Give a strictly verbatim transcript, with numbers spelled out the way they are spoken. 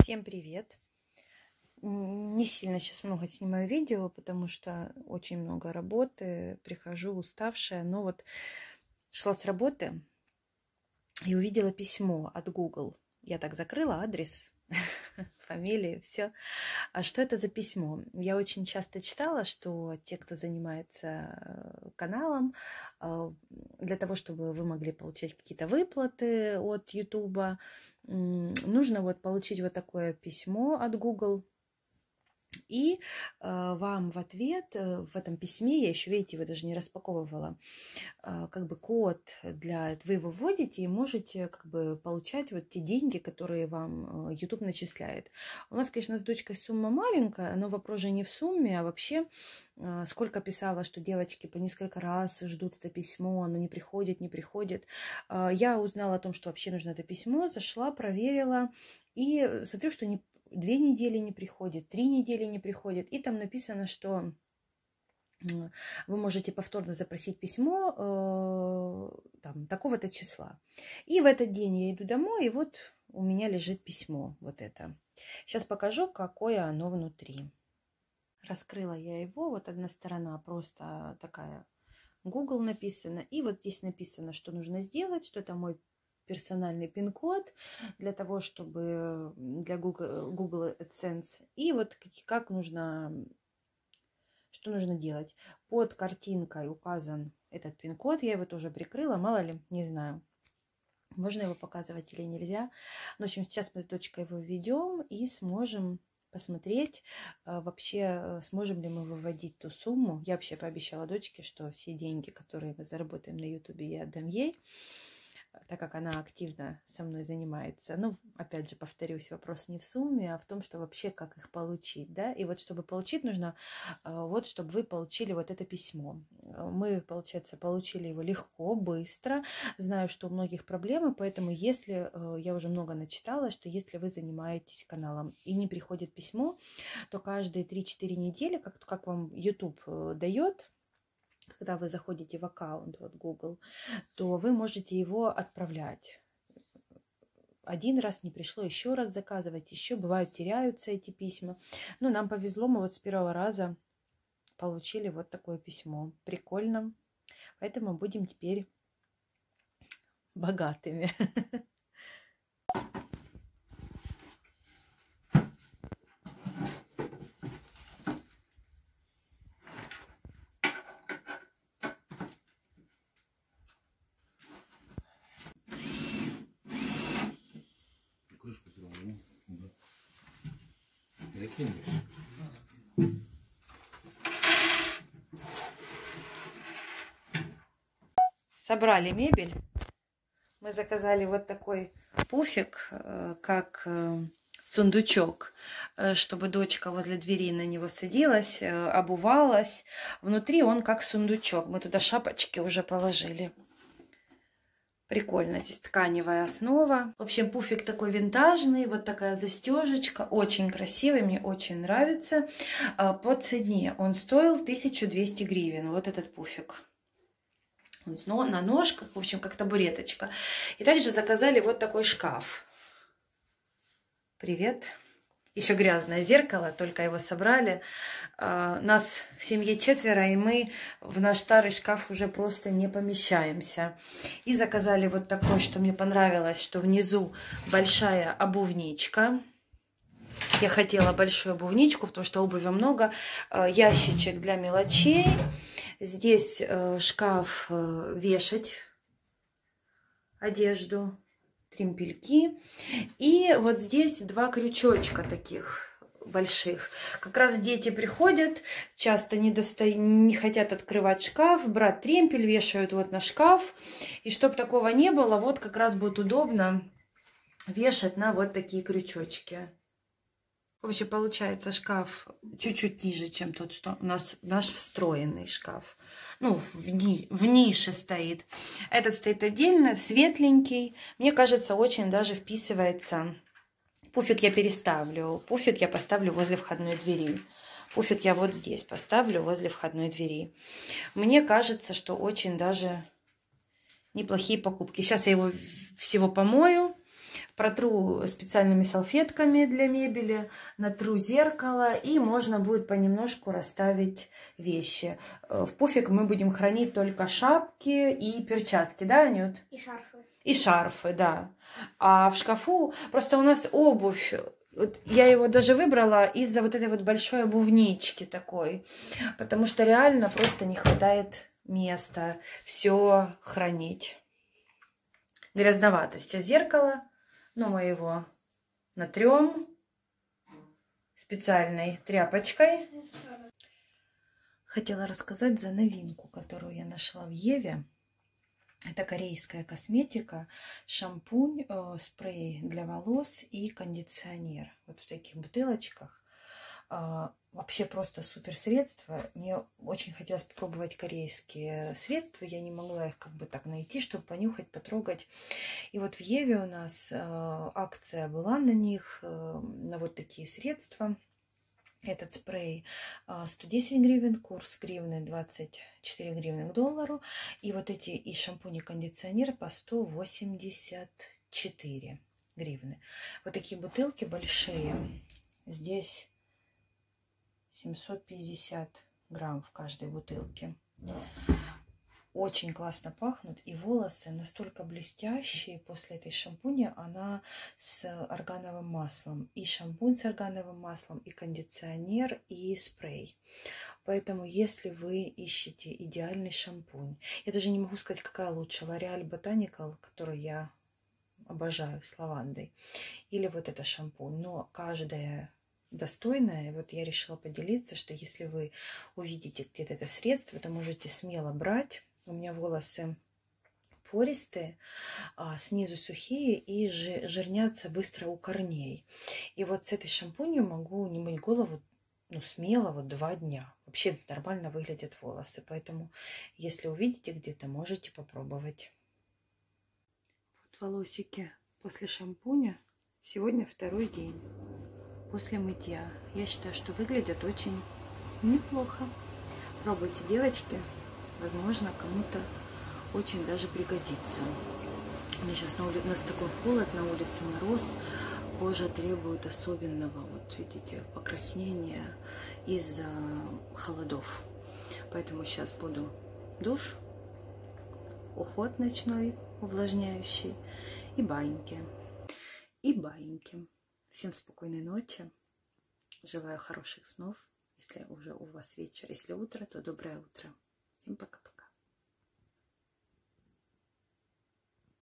Всем привет! Не сильно сейчас много снимаю видео, потому что очень много работы, прихожу уставшая. Но вот шла с работы и увидела письмо от Google. Я так закрыла адрес, фамилию, все. А что это за письмо? Я очень часто читала, что те, кто занимается каналом, для того, чтобы вы могли получать какие-то выплаты от YouTube, нужно вот получить вот такое письмо от Google. И э, вам в ответ э, в этом письме, я еще, видите, его даже не распаковывала, э, как бы код для... Вы его вводите и можете как бы получать вот те деньги, которые вам э, YouTube начисляет. У нас, конечно, с дочкой сумма маленькая, но вопрос же не в сумме, а вообще э, сколько писала, что девочки по несколько раз ждут это письмо, оно не приходит, не приходит. Э, я узнала о том, что вообще нужно это письмо, зашла, проверила и смотрю, что не две недели не приходит, три недели не приходит. И там написано, что вы можете повторно запросить письмо э, там, такого-то числа. И в этот день я иду домой, и вот у меня лежит письмо. Вот это. Сейчас покажу, какое оно внутри. Раскрыла я его. Вот одна сторона просто такая Google написано. И вот здесь написано, что нужно сделать, что это мой персональный пин-код для того, чтобы для Google, Google AdSense. И вот как, как нужно, что нужно делать. Под картинкой указан этот пин-код. Я его тоже прикрыла, мало ли, не знаю. Можно его показывать или нельзя. Но, в общем, сейчас мы с дочкой его введем и сможем посмотреть, вообще сможем ли мы выводить ту сумму. Я вообще пообещала дочке, что все деньги, которые мы заработаем на YouTube, я отдам ей, так как она активно со мной занимается. Ну, опять же, повторюсь, вопрос не в сумме, а в том, что вообще как их получить, да. И вот чтобы получить, нужно вот, чтобы вы получили вот это письмо. Мы, получается, получили его легко, быстро. Знаю, что у многих проблемы, поэтому если, я уже много начитала, что если вы занимаетесь каналом и не приходит письмо, то каждые три-четыре недели, как, как вам YouTube дает, когда вы заходите в аккаунт вот Google, то вы можете его отправлять. Один раз не пришло, еще раз заказывать, еще бывают теряются эти письма. Но нам повезло, мы вот с первого раза получили вот такое письмо. Прикольно. Поэтому будем теперь богатыми. Крышку сделал, да? Закинешь. Собрали мебель. Мы заказали вот такой пуфик, как сундучок, чтобы дочка возле двери на него садилась, обувалась. Внутри он как сундучок. Мы туда шапочки уже положили. Прикольно, здесь тканевая основа. В общем, пуфик такой винтажный, вот такая застежечка, очень красивый, мне очень нравится. По цене он стоил тысячу двести гривен, вот этот пуфик. Он на ножках, в общем, как табуреточка. И также заказали вот такой шкаф. Привет. Еще грязное зеркало, только его собрали. Нас в семье четверо, и мы в наш старый шкаф уже просто не помещаемся. И заказали вот такой, что мне понравилось, что внизу большая обувничка. Я хотела большую обувничку, потому что обуви много. Ящичек для мелочей. Здесь шкаф вешать одежду. Тремпельки. И вот здесь два крючочка таких больших. Как раз дети приходят, часто не, досто... не хотят открывать шкаф, брать тремпель, вешают вот на шкаф. И чтобы такого не было, вот как раз будет удобно вешать на вот такие крючочки. В общем, получается шкаф чуть-чуть ниже, чем тот, что у нас наш встроенный шкаф. Ну, в, ни, в нише стоит. Этот стоит отдельно, светленький. Мне кажется, очень даже вписывается. Пуфик я переставлю. Пуфик я поставлю возле входной двери. Пуфик я вот здесь поставлю возле входной двери. Мне кажется, что очень даже неплохие покупки. Сейчас я его всего помою. протру специальными салфетками для мебели, натру зеркало, и можно будет понемножку расставить вещи. В пуфик мы будем хранить только шапки и перчатки, да, Анют? И шарфы. И шарфы, да. А в шкафу просто у нас обувь. Вот я его даже выбрала из-за вот этой вот большой обувнички такой. Потому что реально просто не хватает места все хранить. Грязновато сейчас зеркало, но мы его натрем специальной тряпочкой. Хотела рассказать за новинку, которую я нашла в Еве. Это корейская косметика, шампунь, э, спрей для волос и кондиционер. Вот в таких бутылочках. Э, вообще просто супер средство. Мне очень хотелось попробовать корейские средства. Я не могла их как бы так найти, чтобы понюхать, потрогать. И вот в Еве у нас э, акция была на них, э, на вот такие средства. Этот спрей сто десять гривен, курс гривны двадцать четыре гривны к доллару. И вот эти и шампунь, и кондиционер по сто восемьдесят четыре гривны. Вот такие бутылки большие. Здесь семьсот пятьдесят грамм в каждой бутылке. Очень классно пахнут, и волосы настолько блестящие после этой шампуня. Она с органовым маслом. И шампунь с органовым маслом, и кондиционер, и спрей. Поэтому, если вы ищете идеальный шампунь, я даже не могу сказать, какая лучше. L'Oréal Botanical, который я обожаю, с лавандой, или вот это шампунь. Но каждая достойная. Вот я решила поделиться, что если вы увидите где-то это средство, то можете смело брать. У меня волосы пористые, а снизу сухие и жирнятся быстро у корней. И вот с этой шампунью могу не мыть голову, ну, смело, вот два дня. Вообще нормально выглядят волосы. Поэтому, если увидите где-то, можете попробовать. Вот волосики после шампуня. Сегодня второй день после мытья. Я считаю, что выглядят очень неплохо. Пробуйте, девочки. Возможно, кому-то очень даже пригодится. Мне сейчас на улице, у нас такой холод, на улице мороз. Кожа требует особенного, вот видите, покраснения из-за холодов. Поэтому сейчас буду душ, уход ночной, увлажняющий, и баньки. И баньки. Всем спокойной ночи. Желаю хороших снов. Если уже у вас вечер, если утро, то доброе утро. Всем пока-пока.